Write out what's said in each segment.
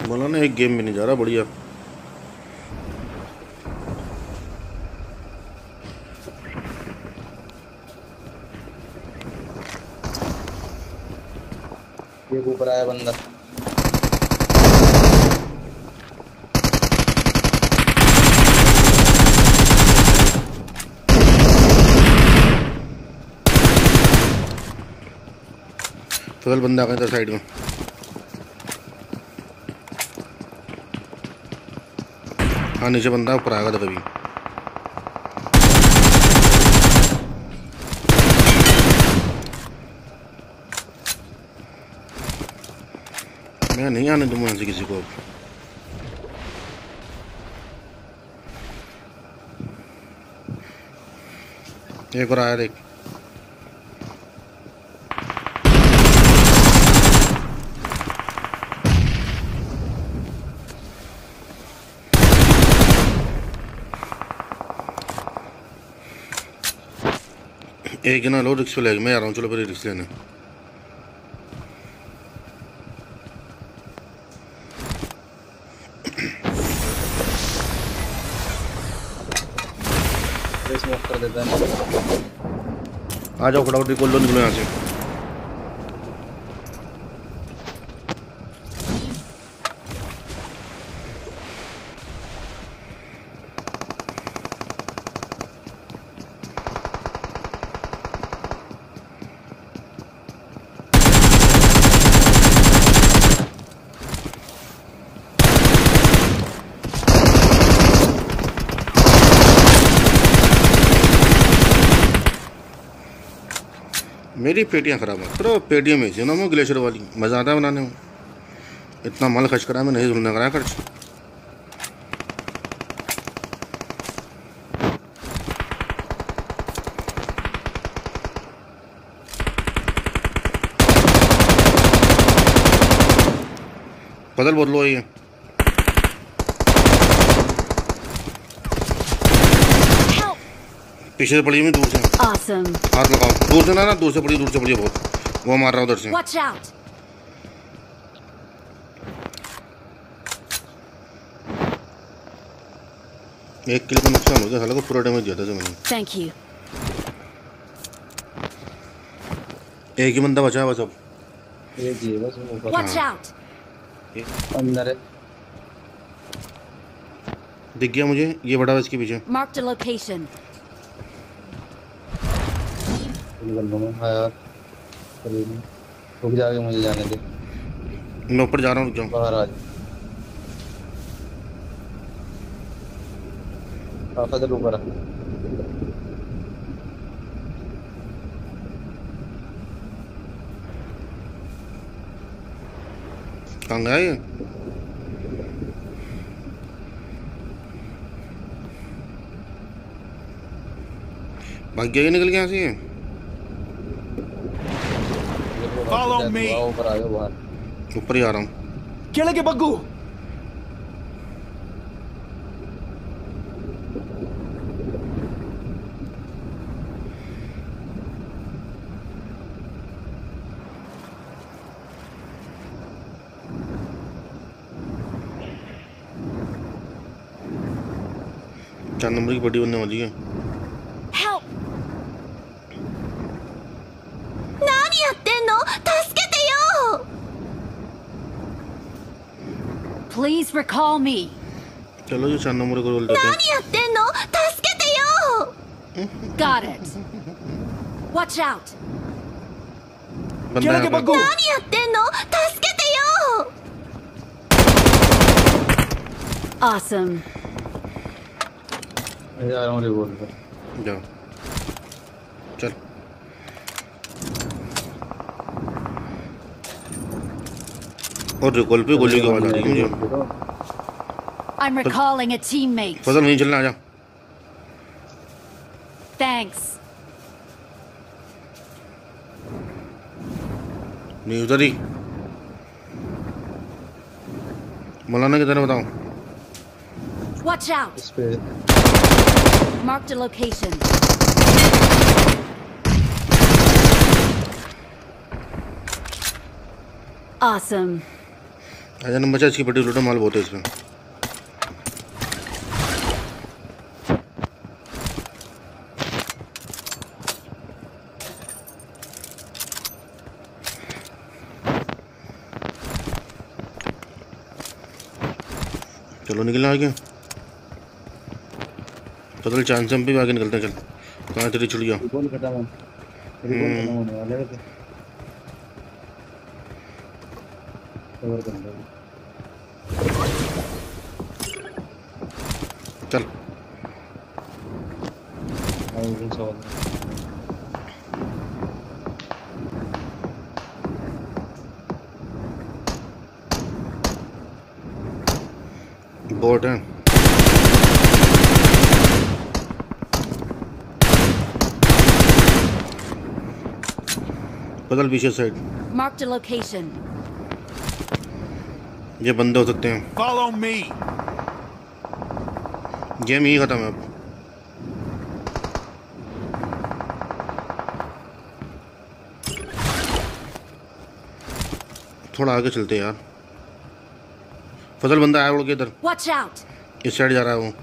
बोला ना, एक गेम भी नहीं जा रहा बढ़िया। ये ऊपर आया बंदा। फजल बंदा आ गया इधर साइड में। हाँ नीचे बंदा ऊपर आएगा तो कभी। मैं नहीं आने दूंगा से किसी को। एक और आया देख। एक ना लो रिक्स पे ले, मैं आ रहा हूँ, चलो फिर रिक्स लेने। कर देता है। आ जाओ फटाफट, रिकॉल लो, निकलो यहाँ से। मेरी पेटियाँ ख़राब है, तो पेटियाँ में ना मैं ग्लेशियर वाली मज़ा आता है बनाने में। इतना माल खर्च करा मैं, नहीं धुलने करा खर्च। बदल बहुत लो ये। पीछे से पड़ी हुई दूर से। Awesome. हाथ लगाओ, दूर से ना दूर से पड़ी है बहुत। वो मार रहा है उधर से। Watch out. एक किल का नुकसान हो गया, हालांकि पूरा डैमेज दिया था मैंने। Thank you. एक ही बंदा बचा है बस अब। ये जी बस ऊपर। Watch out. अंदर है। दिख गया मुझे, ये बड़ा है इसके पीछे। Marked a location. रुक जाके मुझे जाने दे। मैं ऊपर जा रहा हूँ, रुक जाओ। बाहर आ जा। ऊपर आ। कहाँ गया ये? भाग गया, ये निकल गया यहाँ से ये। Follow me. ऊपर आ जाओ बाहर। ऊपर ही आ रहा हूँ। ಕೆಳಗೆ ಬಗ್ಗು. चार नंबर की पट्टी बनने वाली है। Help. 何やってんの? 助けてよ! Please recall me. चलो जो 4 नंबर को रोल देते हैं। 何やってんの? 助けてよ! Got it. Watch out. बंदा यहाँ पे। 何やってんの? 助けてよ! Awesome. मैं जा रहा हूँ रिवॉल्वर पे। जाओ चल। और रिकॉल पे गोली की आवाज आ रही है मुझे। I'm recalling a teammate. फजल नहीं चलना, आजा। Thanks. नहीं उधर ही। मौलाना किधर है बताओ। Watch out. इस पे Marked a location. Awesome. आजा नंबर बचा, इसकी पट्टी लूटो, माल बहुत है इसमें। चलो निकलना आगे, बदल चांस हम भी आगे निकलते हैं। चल कहाँ तेरी चिड़िया? रिकॉल खत्म होने वाला है तो कवर कर लो। चल और वो सवाल बोट है। बदल पीछे साइड, Marked a location. ये बंदे हो सकते हैं। Follow me. गेम ही खत्म है अब। थोड़ा आगे चलते हैं यार। फजल बंदा आया उड़ के इधर, Watch out! इस साइड जा रहा है वो।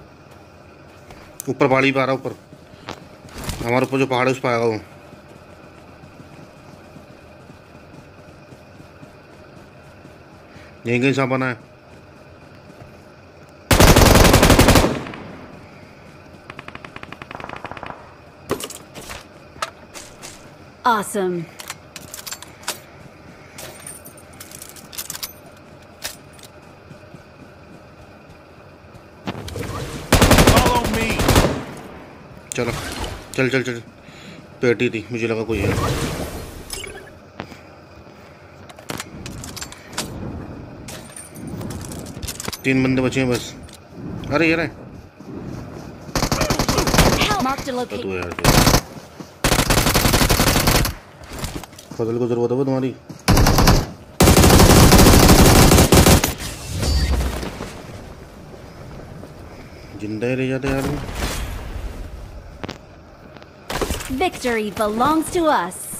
ऊपर पहाड़ी पे आ रहा है, ऊपर हमारे ऊपर जो पहाड़ है उस पर आएगा वो। यहीं कहीं सांप बना है। Awesome. Follow me. चलो चल चल चल, पेटी थी, मुझे लगा कोई है। तीन बंदे बचे हैं बस। अरे ये रहे। Marked a तो location. यार फजल को जरूरत है वो तुम्हारी। जिंदा ही रह जाते यार। Victory belongs to us.